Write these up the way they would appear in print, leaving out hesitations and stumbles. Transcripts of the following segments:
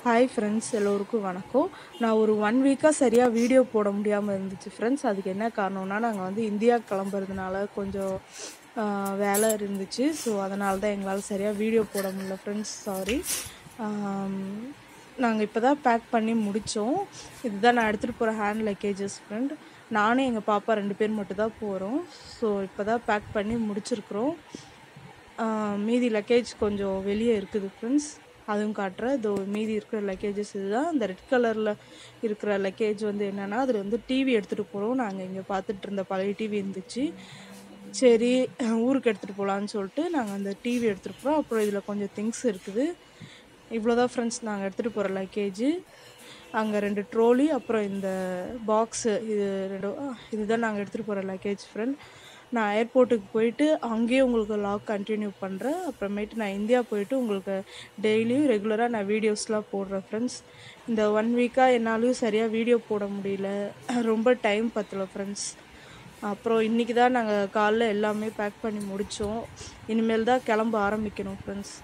Hi friends, எல்லோருக்கும் வணக்கம். நான் ஒரு 1 வீக்காக சரியாக வீடியோ போட முடியாமல் இருந்துச்சு ஃப்ரெண்ட்ஸ். அதுக்கு என்ன காரணம்னா, நாங்கள் வந்து இந்தியா கிளம்புறதுனால கொஞ்சம் வேலை இருந்துச்சு. ஸோ அதனால தான் எங்களால் சரியாக வீடியோ போட முடியல ஃப்ரெண்ட்ஸ், சாரி. நாங்கள் இப்போ தான் பேக் பண்ணி முடித்தோம். இதுதான் நான் எடுத்துகிட்டு போகிற ஹேண்ட் லக்கேஜஸ் ஃப்ரெண்ட். நானும் எங்கள் பாப்பா 2 பேர் மட்டும் தான் போகிறோம். ஸோ இப்போ தான் பேக் பண்ணி முடிச்சிருக்கிறோம். மீதி லக்கேஜ் கொஞ்சம் வெளியே இருக்குது ஃப்ரெண்ட்ஸ், அதுவும் காட்டுறேன். இதோ மீதி இருக்கிற லக்கேஜஸ் இதுதான். இந்த ரெட் கலரில் இருக்கிற லக்கேஜ் வந்து என்னென்னா, அதில் வந்து டிவி எடுத்துகிட்டு போகிறோம். நாங்கள் இங்கே பார்த்துட்டு இருந்த பழைய டிவி இருந்துச்சு. சரி, ஊருக்கு எடுத்துகிட்டு போகலான்னு சொல்லிட்டு நாங்கள் அந்த டிவி எடுத்துகிட்டு போகிறோம். அப்புறம் இதில் கொஞ்சம் திங்ஸ் இருக்குது. இவ்வளோதான் ஃப்ரெண்ட்ஸ் நாங்கள் எடுத்துகிட்டு போகிற லக்கேஜு. அங்கே 2 ட்ரோலி, அப்புறம் இந்த பாக்ஸு, இதுதான் நாங்கள் எடுத்துகிட்டு போகிற லக்கேஜ் ஃப்ரெண்ட். நான் ஏர்போர்ட்டுக்கு போயிட்டு அங்கேயே உங்களுக்கு லாக் கண்டினியூ பண்ணுறேன். அப்புறமேட்டு நான் இந்தியா போயிட்டு உங்களுக்கு டெய்லியும் ரெகுலராக நான் வீடியோஸ்லாம் போடுறேன் ஃப்ரெண்ட்ஸ். இந்த 1 வீக்காக என்னாலையும் சரியாக வீடியோ போட முடியல, ரொம்ப டைம் பத்தலை ஃப்ரெண்ட்ஸ். அப்புறம் இன்றைக்கி தான் நாங்கள் காலைல எல்லாமே பேக் பண்ணி முடித்தோம். இனிமேல் தான் கிளம்ப ஆரம்பிக்கணும் ஃப்ரெண்ட்ஸ்.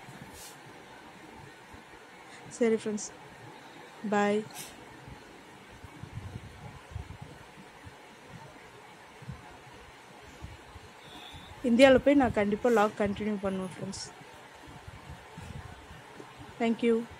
சரி ஃப்ரெண்ட்ஸ், பாய். இந்தியாவில் போய் நான் கண்டிப்பாக லாக் கண்டினியூ பண்ணுவேன் ஃப்ரெண்ட்ஸ். தேங்க்யூ.